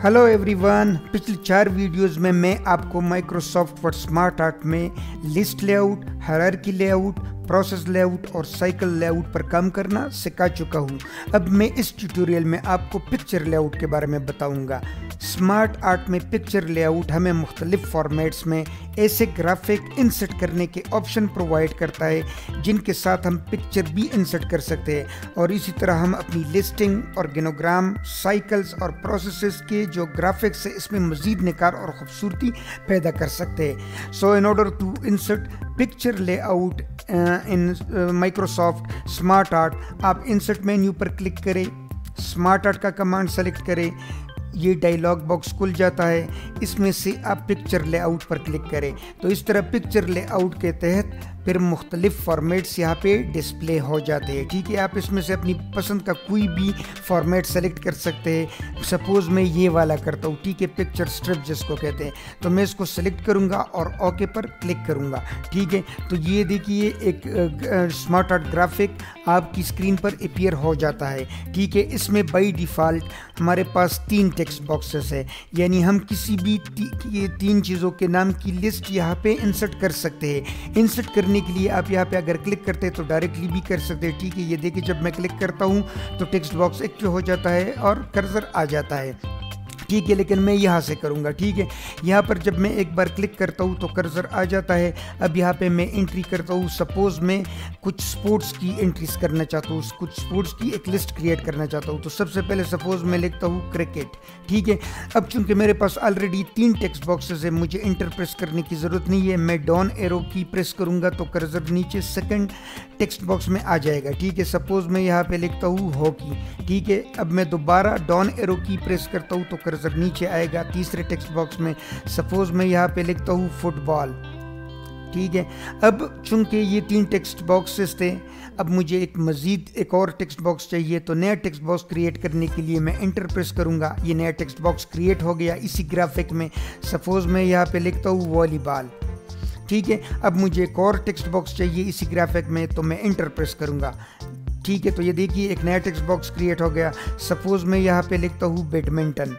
Hello everyone, पिछले 4 videos में मैं आपको माइक्रोसॉफ्ट वर्ड स्मार्ट आर्ट में list layout, hierarchy layout, process layout और साइकिल लेआउट पर काम करना सिखा चुका हूँ। अब मैं इस ट्यूटोरियल में आपको पिक्चर लेआउट के बारे में बताऊँगा। स्मार्ट आर्ट में पिक्चर लेआउट हमें मुख्तलिफ फॉर्मेट्स में ऐसे ग्राफिक इंसर्ट करने के ऑप्शन प्रोवाइड करता है जिनके साथ हम पिक्चर भी इंसर्ट कर सकते हैं और इसी तरह हम अपनी लिस्टिंग, ऑर्गेनोग्राम, साइकिल्स और प्रोसेसेस के जो ग्राफिक्स है इसमें मज़ीद निखार और ख़ूबसूरती पैदा कर सकते हैं। So in order to insert picture layout in Microsoft smart art, आप इंसर्ट मेन्यू पर क्लिक करें, स्मार्ट आर्ट का कमांड सेलेक्ट करें, ये डायलॉग बॉक्स खुल जाता है। इसमें से आप पिक्चर लेआउट पर क्लिक करें तो इस तरह पिक्चर लेआउट के तहत फिर मुख्तलिफ फॉर्मेट्स यहाँ पे डिस्प्ले हो जाते हैं। ठीक है, आप इसमें से अपनी पसंद का कोई भी फॉर्मेट सेलेक्ट कर सकते हैं। सपोज़ मैं ये वाला करता हूँ, ठीक है, पिक्चर स्ट्रिप जिसको कहते हैं, तो मैं इसको सेलेक्ट करूँगा और ओके पर क्लिक करूँगा। ठीक है, तो ये देखिए एक स्मार्ट आर्ट ग्राफिक आपकी स्क्रीन पर अपीयर हो जाता है। ठीक है, इसमें बाई डिफ़ॉल्ट हमारे पास 3 टेक्स्ट बॉक्सेस है, यानी हम किसी भी 3 चीज़ों के नाम की लिस्ट यहाँ पे इंसर्ट कर सकते हैं। इंसर्ट करने के लिए आप यहाँ पे अगर क्लिक करते हैं तो डायरेक्टली भी कर सकते हैं। ठीक है, ये देखिए जब मैं क्लिक करता हूँ तो टेक्स्ट बॉक्स एक्टिव हो जाता है और कर्सर आ जाता है। ठीक है, लेकिन मैं यहाँ से करूँगा। ठीक है, यहाँ पर जब मैं एक बार क्लिक करता हूँ तो कर्सर आ जाता है। अब यहाँ पे मैं एंट्री करता हूँ। सपोज़ मैं कुछ स्पोर्ट्स की एंट्रीज करना चाहता हूँ, कुछ स्पोर्ट्स की एक लिस्ट क्रिएट करना चाहता हूँ। तो सबसे पहले सपोज़ मैं लिखता हूँ क्रिकेट। ठीक है, अब चूंकि मेरे पास ऑलरेडी 3 टेक्स्ट बॉक्सेस है, मुझे इंटर प्रेस करने की ज़रूरत नहीं है। मैं डाउन एरो की प्रेस करूँगा तो कर्सर नीचे सेकंड टेक्स्ट बॉक्स में आ जाएगा। ठीक है, सपोज़ मैं यहाँ पे लिखता हूँ हॉकी। ठीक है, अब मैं दोबारा डाउन एरो की प्रेस करता हूँ तो कर्सर नीचे आएगा तीसरे टेक्स्ट बॉक्स में। सपोज़ मैं यहाँ पे लिखता हूँ फुटबॉल। ठीक है, अब चूंकि ये 3 टेक्स्ट बॉक्सेस थे, अब मुझे एक और टेक्स्ट बॉक्स चाहिए। तो नया टेक्स्ट बॉक्स क्रिएट करने के लिए मैं एंटर प्रेस करूँगा। ये नया टेक्स्ट बॉक्स क्रिएट हो गया इसी ग्राफिक में। सपोज़ मैं यहाँ पे लिखता हूँ वॉलीबॉल। ठीक है, अब मुझे एक और टेक्स्ट बॉक्स चाहिए इसी ग्राफिक में, तो मैं एंटर प्रेस करूँगा। ठीक है, तो ये देखिए एक नया टेक्स्ट बॉक्स क्रिएट हो गया। सपोज़ मैं यहाँ पे लिखता हूँ बैडमिंटन।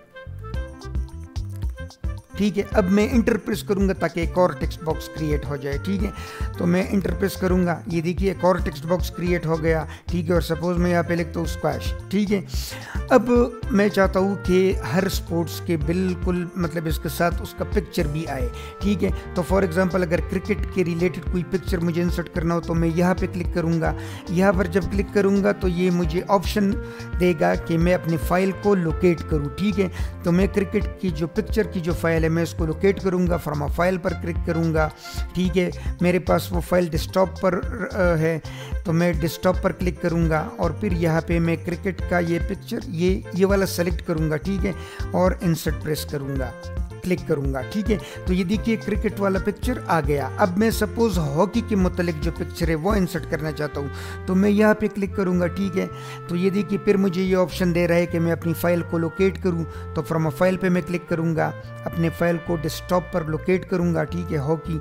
ठीक है, अब मैं इंटर प्रेस करूंगा ताकि एक और टेक्स्ट बॉक्स क्रिएट हो जाए। ठीक है, तो मैं इंटर प्रेस करूंगा, ये देखिए एक और टेक्स्ट बॉक्स क्रिएट हो गया। ठीक है, और सपोज मैं यहाँ पे लिखता हूँ स्क्वैश। ठीक है, अब मैं चाहता हूँ कि हर स्पोर्ट्स के बिल्कुल मतलब इसके साथ उसका पिक्चर भी आए। ठीक है, तो फॉर एग्जांपल अगर क्रिकेट के रिलेटेड कोई पिक्चर मुझे इंसर्ट करना हो तो मैं यहाँ पे क्लिक करूँगा। यहाँ पर जब क्लिक करूँगा तो ये मुझे ऑप्शन देगा कि मैं अपनी फाइल को लोकेट करूँ। ठीक है, तो मैं क्रिकेट की जो पिक्चर की जो फाइल मैं इसको लोकेट करूंगा, फ्रॉम अ फाइल पर क्लिक करूंगा। ठीक है, मेरे पास वो फाइल डेस्कटॉप पर है तो मैं डेस्कटॉप पर क्लिक करूंगा और फिर यहाँ पे मैं क्रिकेट का ये पिक्चर ये वाला सेलेक्ट करूंगा। ठीक है, और इंसर्ट प्रेस करूंगा, क्लिक करूंगा। ठीक है, तो ये देखिए क्रिकेट वाला पिक्चर आ गया। अब मैं सपोज हॉकी के मुतालिक जो पिक्चर है वो इंसर्ट करना चाहता हूँ तो मैं यहाँ पे क्लिक करूंगा। ठीक है, तो ये देखिए फिर मुझे ये ऑप्शन दे रहा है कि मैं अपनी फाइल को लोकेट करूँ। तो फ्रॉम अ फाइल पे मैं क्लिक करूंगा, अपने फाइल को डेस्कटॉप पर लोकेट करूंगा। ठीक है, हॉकी।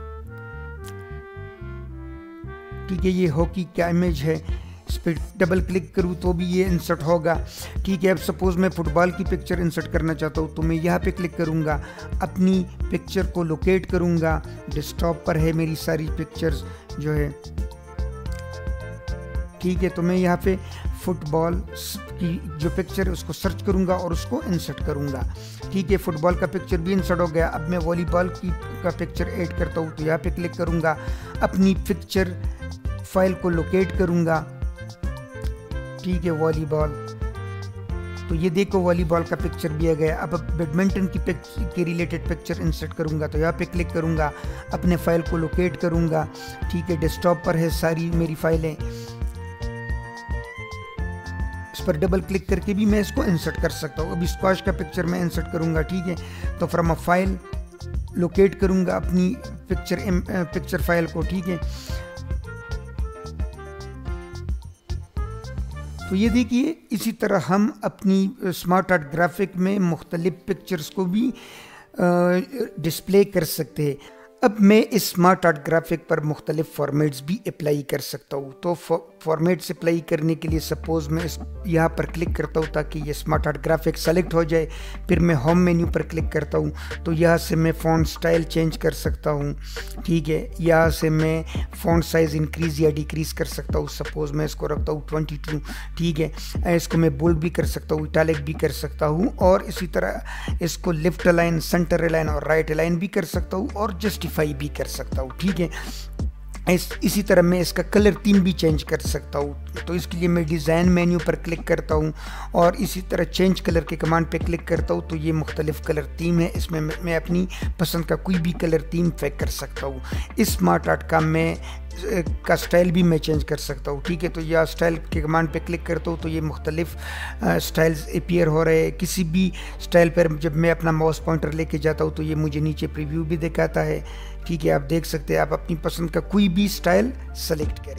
ठीक है, ये हॉकी का इमेज है, इस पर डबल क्लिक करूँ तो भी ये इंसर्ट होगा। ठीक है, अब सपोज़ मैं फुटबॉल की पिक्चर इंसर्ट करना चाहता हूँ तो मैं यहाँ पे क्लिक करूँगा, अपनी पिक्चर को लोकेट करूँगा। डेस्कटॉप पर है मेरी सारी पिक्चर्स जो है। ठीक है, तो मैं यहाँ पे फुटबॉल की जो पिक्चर है उसको सर्च करूँगा और उसको इंसर्ट करूँगा। ठीक है, फुटबॉल का पिक्चर भी इंसर्ट हो गया। अब मैं वॉलीबॉल का पिक्चर ऐड करता हूँ तो यहाँ पे क्लिक करूँगा, अपनी पिक्चर फाइल को लोकेट करूँगा। ठीक है, वॉलीबॉल, तो ये देखो वॉलीबॉल का पिक्चर भी आ गया। अब बैडमिंटन की रिलेटेड पिक्चर इंसर्ट करूंगा तो यहाँ पे क्लिक करूंगा, अपने फाइल को लोकेट करूंगा। ठीक है, डेस्कटॉप पर है सारी मेरी फाइलें, इस पर डबल क्लिक करके भी मैं इसको इंसर्ट कर सकता हूँ। अभी स्क्वैश का पिक्चर मैं इंसर्ट करूंगा। ठीक है, तो फ्रॉम अ फाइल लोकेट करूंगा अपनी पिक्चर फाइल को। ठीक है, तो ये देखिए इसी तरह हम अपनी स्मार्ट आर्ट ग्राफिक में मुख्तलिफ पिक्चर्स को भी डिस्प्ले कर सकते हैं। अब मैं इस स्मार्ट आर्ट ग्राफिक पर मुख्तलिफ फॉर्मेट्स भी अप्लाई कर सकता हूँ। तो फॉर्मेट्स अप्लाई करने के लिए सपोज़ मैं यहाँ पर क्लिक करता हूँ ताकि ये स्मार्ट आर्ट ग्राफिक सेलेक्ट हो जाए। फिर मैं होम मेन्यू पर क्लिक करता हूँ तो यहाँ से मैं फ़ॉन्ट स्टाइल चेंज कर सकता हूँ, ठीक है। यहाँ से मैं फ़ॉन्ट साइज़ इंक्रीज़ या डिक्रीज़ कर सकता हूँ। सपोज़ मैं इसको रखता हूँ 22, ठीक है। इसको मैं बोल्ड भी कर सकता हूँ, इटैलिक भी कर सकता हूँ, और इसी तरह इसको लेफ्ट अलाइन, सेंटर अलाइन और राइट अलाइन भी कर सकता हूँ, और जस्टिफाई भी कर सकता हूँ, ठीक है। इसी तरह मैं इसका कलर थीम भी चेंज कर सकता हूँ। तो इसके लिए मैं डिज़ाइन मेन्यू पर क्लिक करता हूँ और इसी तरह चेंज कलर के कमांड पे क्लिक करता हूँ तो ये मुख्तलिफ कलर थीम है। इसमें मैं अपनी पसंद का कोई भी कलर थीम फेंक कर सकता हूँ। इस स्मार्ट आर्ट का स्टाइल भी मैं चेंज कर सकता हूँ, ठीक है। तो यह स्टाइल के कमांड पे क्लिक करता हूँ तो ये मुख्तलिफ स्टाइल्स अपीयर हो रहे हैं। किसी भी स्टाइल पर जब मैं अपना माउस पॉइंटर लेके जाता हूँ तो ये मुझे नीचे प्रीव्यू भी दिखाता है, ठीक है। आप देख सकते हैं, आप अपनी पसंद का कोई भी स्टाइल सेलेक्ट करें।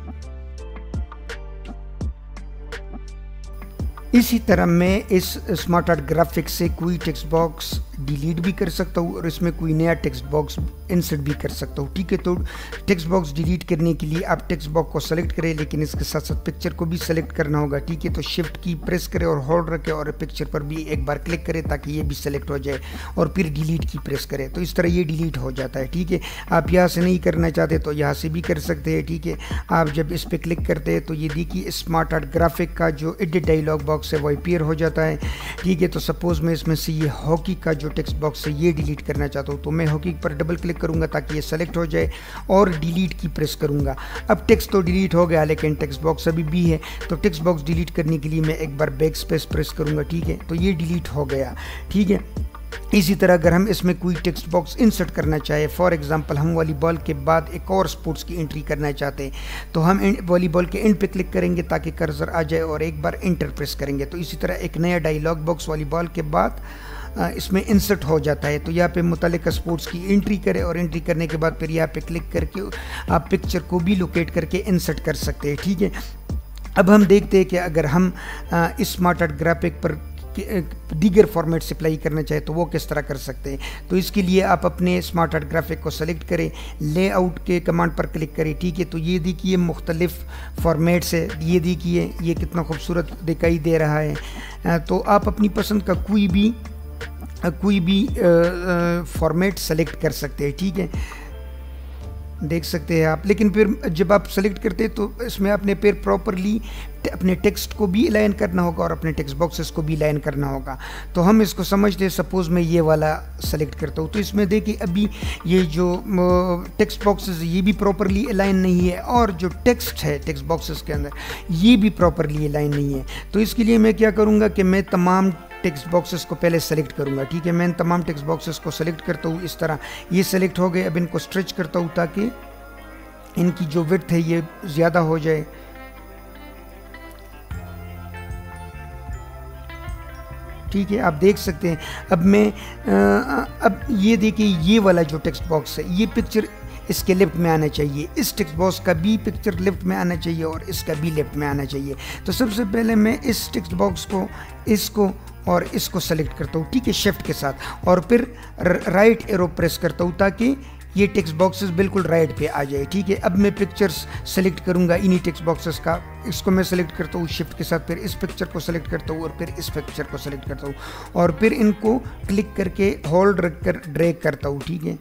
इसी तरह मैं इस स्मार्ट आर्ट ग्राफिक से कोई टेक्स्ट बॉक्स डिलीट भी कर सकता हूँ और इसमें कोई नया टेक्स्ट बॉक्स इंसर्ट भी कर सकता हूँ, ठीक है। तो टेक्स्ट बॉक्स डिलीट करने के लिए आप टेक्स्ट बॉक्स को सेलेक्ट करें, लेकिन इसके साथ साथ पिक्चर को भी सेलेक्ट करना होगा, ठीक है। तो शिफ्ट की प्रेस करें और होल्ड रखें और पिक्चर पर भी एक बार क्लिक करें ताकि ये भी सेलेक्ट हो जाए, और फिर डिलीट की प्रेस करें तो इस तरह ये डिलीट हो जाता है, ठीक है। आप यहाँ से नहीं करना चाहते तो यहाँ से भी कर सकते हैं, ठीक है। आप जब इस पर क्लिक करते हैं तो ये देखिए स्मार्ट आर्ट ग्राफिक का जो एडिट डायलॉग बॉक्स है वो अपीयर हो जाता है, ठीक है। तो सपोज मैं इसमें से ये हॉकी का जो टेक्स्ट बॉक्स है ये डिलीट करना चाहता हूँ तो मैं हॉकी पर डबल क्लिक करूँगा ताकि ये सेलेक्ट हो जाए और डिलीट की प्रेस करूँगा। अब टेक्स्ट तो डिलीट हो गया लेकिन टेक्स्ट बॉक्स अभी भी है, तो टेक्स्ट बॉक्स डिलीट करने के लिए मैं एक बार बैक स्पेस प्रेस करूँगा, ठीक है। तो ये डिलीट हो गया, ठीक है। इसी तरह अगर हम इसमें कोई टेक्स्ट बॉक्स इंसर्ट करना चाहे, फॉर एग्जांपल हम वॉलीबॉल के बाद एक और स्पोर्ट्स की एंट्री करना चाहते हैं तो हम वॉलीबॉल के एंड पे क्लिक करेंगे ताकि कर्सर आ जाए और एक बार इंटर प्रेस करेंगे तो इसी तरह एक नया डायलॉग बॉक्स वॉलीबॉल के बाद इसमें इंसर्ट हो जाता है। तो यहाँ पे मुतालिका स्पोर्ट्स की एंट्री करें और एंट्री करने के बाद फिर यहाँ पे क्लिक करके आप पिक्चर को भी लोकेट करके इंसर्ट कर सकते हैं, ठीक है। अब हम देखते हैं कि अगर हम इस स्मार्ट आर्ट ग्राफिक पर दीगर फॉर्मेट से अप्लाई करना चाहे तो वो किस तरह कर सकते हैं। तो इसके लिए आप अपने स्मार्ट आर्ट ग्राफिक को सेलेक्ट करें, लेआउट के कमांड पर क्लिक करें, ठीक है। तो ये देखिए मुख्तलिफ फॉर्मेट्स है, ये देखिए ये कितना खूबसूरत दिखाई दे रहा है। तो आप अपनी पसंद का कोई भी फॉर्मेट सेलेक्ट कर सकते हैं, ठीक है, देख सकते हैं आप। लेकिन फिर जब आप सेलेक्ट करते हैं तो इसमें आपने फिर प्रॉपरली अपने टेक्स्ट को भी अलाइन करना होगा और अपने टेक्स्ट बॉक्सेस को भी अलाइन करना होगा। तो हम इसको समझते हैं, सपोज़ मैं ये वाला सेलेक्ट करता हूँ तो इसमें देखिए अभी ये जो टेक्स्ट बॉक्सेस ये भी प्रॉपरली अलाइन नहीं है और जो टेक्स्ट है टेक्स्ट बॉक्सेस के अंदर ये भी प्रॉपरली अलाइन नहीं है। तो इसके लिए मैं क्या करूँगा कि मैं तमाम टेक्स्ट बॉक्सेस को पहले सेलेक्ट करूंगा, ठीक है। मैं तमाम टेक्स्ट बॉक्सेस को सेलेक्ट करता हूँ, इस तरह ये सेलेक्ट हो गए। अब इनको स्ट्रेच करता हूँ ताकि इनकी जो विड्थ है ये ज़्यादा हो जाए, ठीक है। आप देख सकते हैं अब मैं अब ये देखिए ये वाला जो टेक्स्ट बॉक्स है ये पिक्चर इसके लेफ्ट में आना चाहिए, इस टेक्स्ट बॉक्स का भी पिक्चर लेफ्ट में आना चाहिए और इसका भी लेफ्ट में आना चाहिए। तो सबसे पहले मैं इस टेक्स्ट बॉक्स को, इसको और इसको सेलेक्ट करता हूँ, ठीक है, शिफ्ट के साथ, और फिर राइट एरो प्रेस करता हूँ ताकि ये टेक्स्ट बॉक्सेस बिल्कुल राइट पे आ जाए, ठीक है। अब मैं पिक्चर्स सेलेक्ट करूँगा इन्हीं टेक्स्ट बॉक्सेस का, इसको मैं सेलेक्ट करता हूँ शिफ्ट के साथ, फिर इस पिक्चर को सेलेक्ट करता हूँ और फिर इस पिक्चर को सेलेक्ट करता हूँ और फिर इनको क्लिक करके होल्ड रख कर ड्रैग करता हूँ, ठीक है।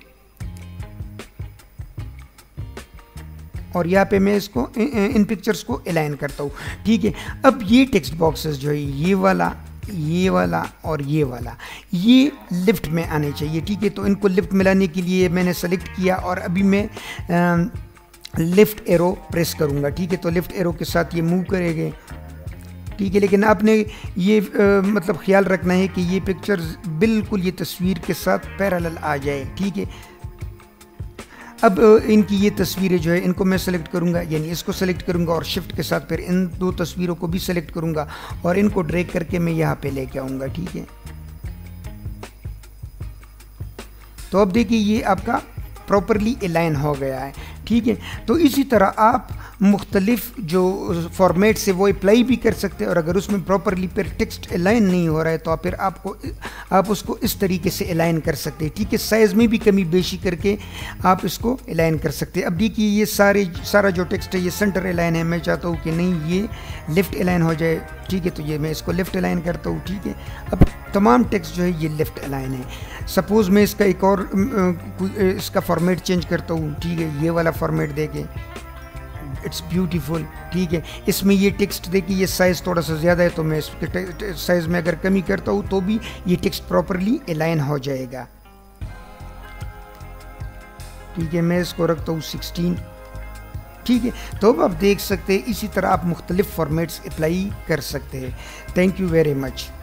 और यहाँ पे मैं इसको इन पिक्चर्स को अलाइन करता हूँ, ठीक है। अब ये टेक्स्ट बॉक्सेस जो है ये वाला और ये वाला ये लिफ्ट में आने चाहिए, ठीक है। तो इनको लिफ्ट मिलाने के लिए मैंने सेलेक्ट किया और अभी मैं लेफ़्ट एरो प्रेस करूँगा, ठीक है। तो लेफ़्ट एरो के साथ ये मूव करेंगे, ठीक है। लेकिन आपने ये मतलब ख्याल रखना है कि ये पिक्चर बिल्कुल ये तस्वीर के साथ पैरेलल आ जाए, ठीक है। अब इनकी ये तस्वीरें जो है इनको मैं सेलेक्ट करूंगा, यानी इसको सेलेक्ट करूंगा और शिफ्ट के साथ फिर इन दो तस्वीरों को भी सेलेक्ट करूंगा और इनको ड्रैग करके मैं यहाँ पे लेके आऊँगा, ठीक है। तो अब देखिए ये आपका प्रॉपरली अलाइन हो गया है, ठीक है। तो इसी तरह आप मुख्तलिफ जो फॉर्मेट से वो अप्लाई भी कर सकते हैं, और अगर उसमें प्रॉपरली फिर टेक्स्ट अलाइन नहीं हो रहा है तो फिर आप उसको इस तरीके से अलाइन कर सकते हैं, ठीक है। साइज़ में भी कमी बेशी करके आप इसको अलाइन कर सकते हैं। अब देखिए ये सारा जो टेक्स्ट है ये सेंटर अलाइन है, मैं चाहता हूँ कि नहीं ये लेफ़्ट अलाइन हो जाए, ठीक है। तो ये मैं इसको लेफ़्ट अलाइन करता हूँ, ठीक है। अब तमाम टेक्स्ट जो है ये लेफ़्ट अलाइन है। सपोज़ मैं इसका एक और इसका फॉर्मेट चेंज करता हूँ, ठीक है, ये वाला फॉर्मेट देके, इट्स ब्यूटीफुल, ठीक है। इसमें ये टेक्स्ट देखिए ये साइज़ थोड़ा सा ज़्यादा है, तो मैं इसके साइज़ में अगर कमी करता हूँ तो भी ये टेक्स्ट प्रॉपरली अलाइन हो जाएगा, ठीक है। मैं इसको रखता हूँ 16, ठीक है। तो अब आप देख सकते हैं इसी तरह आप मुख्तलिफ फॉर्मेट्स अप्लाई कर सकते हैं। Thank you very much.